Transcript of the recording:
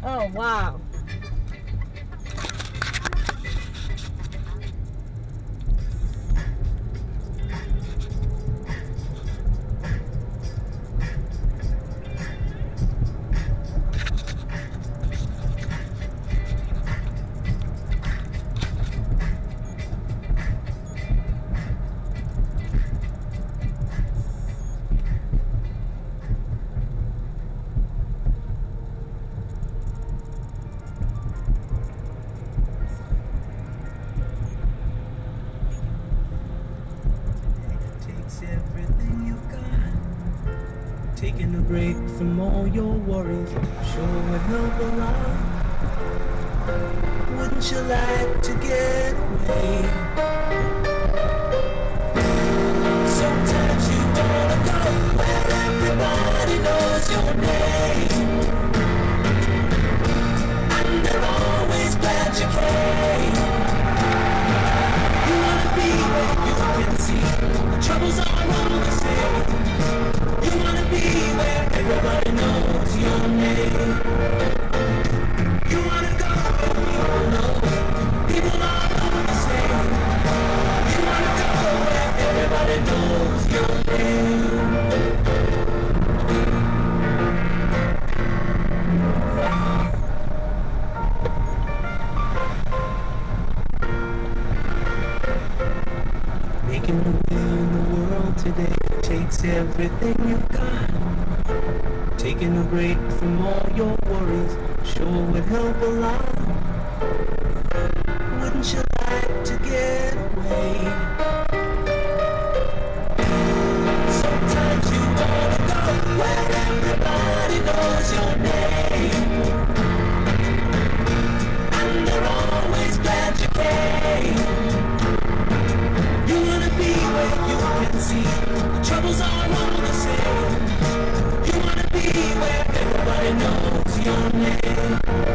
Oh, wow. Everything you've got, taking a break from all your worries sure would help a lot. Wouldn't you like to get away? Sometimes you wanna go where everybody knows your name, and they're always glad you came. You wanna be where you can see the troubles are all the same. You wanna be where everybody knows your name. You wanna go where people know people are all the same. You wanna go where everybody knows your name. Making your way in the world today takes everything you've got. Taking a break from all your worries sure would help a lot. Wouldn't you like to get away? Sometimes you wanna go where everybody knows your name, and they're always glad you came. You wanna be where you can see the troubles are all the same. You wanna be where everybody knows your name.